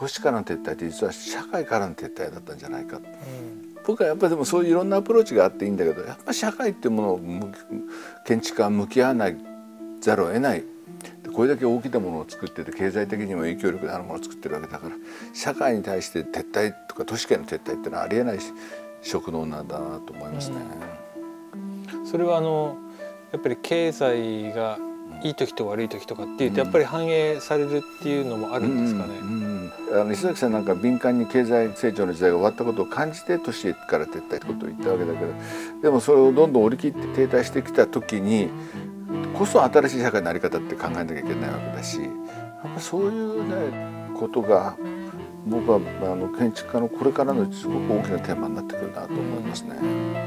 都市からの撤退って実は社会からの撤退だったんじゃないか、僕はやっぱりでもそういういろんなアプローチがあっていいんだけど、やっぱり社会っていうものを建築家は向き合わないざるを得ない。これだけ大きなものを作ってて経済的にも影響力のあるものを作ってるわけだから、社会に対して撤退とか都市圏の撤退っていうのはありえない職能なんだなと思いますね。 それはやっぱり経済がいい時と悪い時とかっていうとやっぱり反映されるっていうのもあるんですかね。 石崎さんなんか敏感に経済成長の時代が終わったことを感じて都市から撤退ってことを言ったわけだけど、でもそれをどんどん折り切って停滞してきた時にこそ新しい社会の在り方って考えなきゃいけないわけだし、やっぱそういうねことが僕は建築家のこれからのすごく大きなテーマになってくるなと思いますね。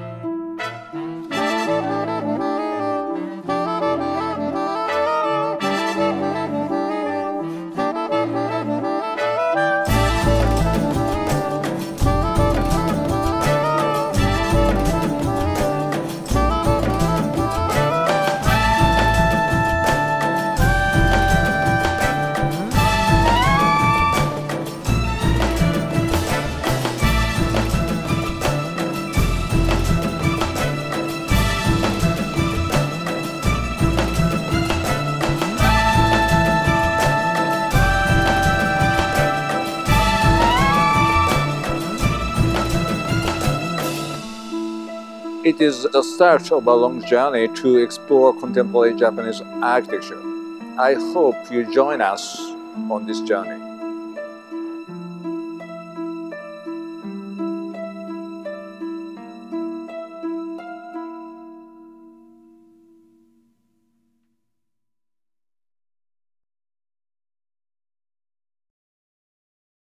It is the start of a long journey to explore contemporary Japanese architecture. I hope you join us on this journey.